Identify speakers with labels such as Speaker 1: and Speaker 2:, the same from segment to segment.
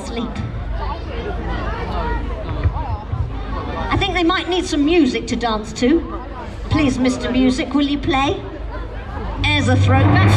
Speaker 1: asleep. I think they might need some music to dance to. Please, Mr. Music, will you play? As a throwback.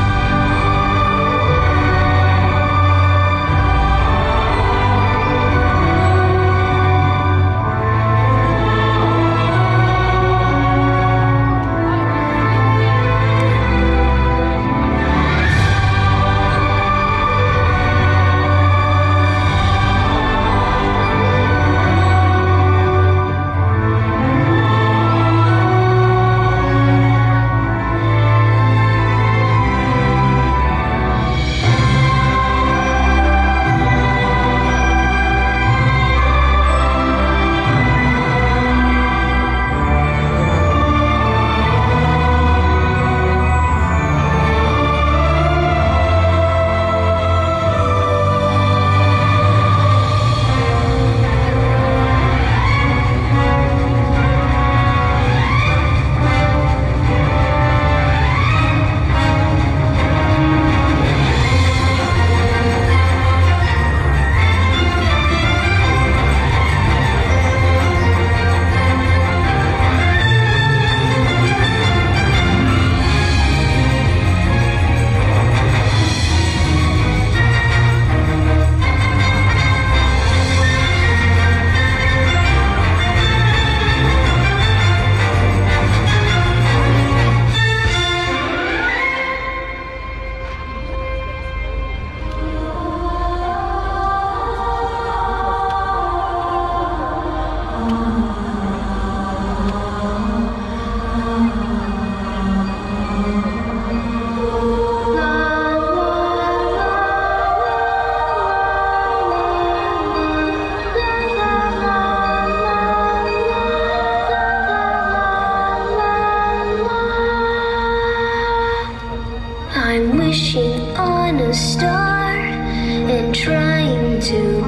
Speaker 2: I'm wishing on a star and trying to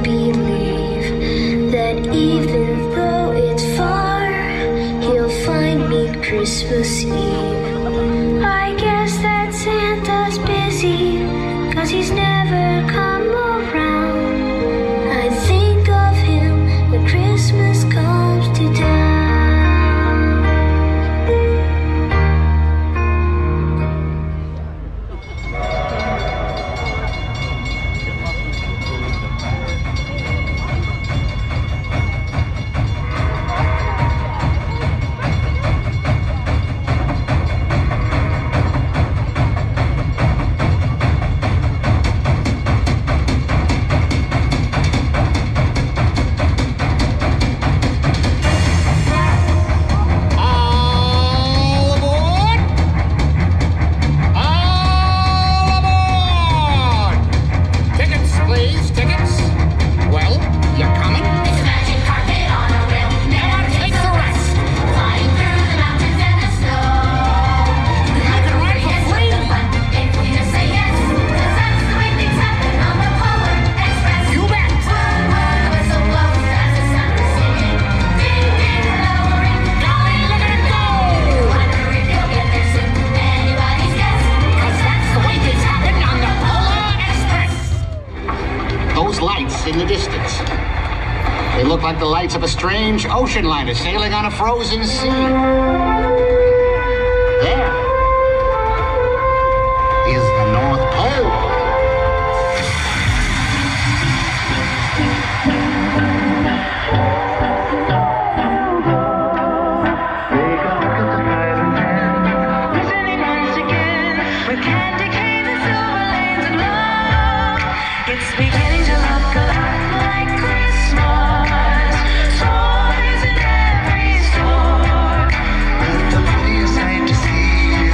Speaker 2: believe that even though it's far, he'll find me Christmas Eve. I guess that Santa's busy, 'cause he's never come around. I think of him when Christmas comes to town.
Speaker 3: Lights in the distance. They look like the lights of a strange ocean liner sailing on a frozen sea. There is the North Pole.
Speaker 4: Listening once again, we can't decay the silver lanes of love. It's beginning to look a lot like Christmas. Toys in every store.
Speaker 5: But the prettiest sight to see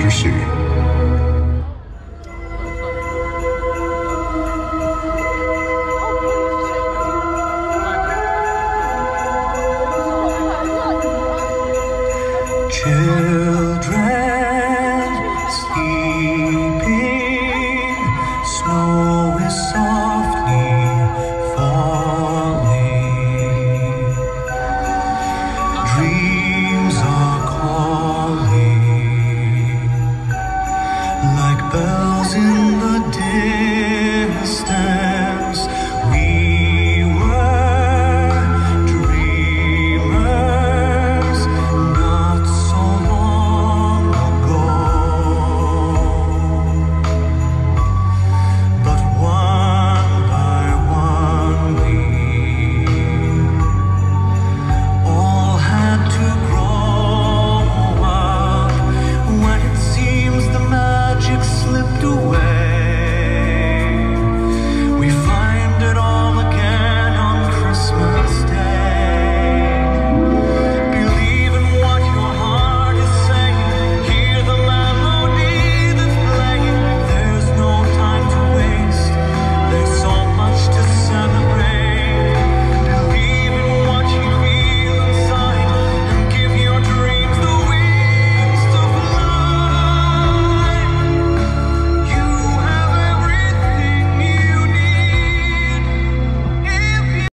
Speaker 5: letter C.
Speaker 6: Children sleeping, snow is softly falling. Dreams are calling like bells in the distance.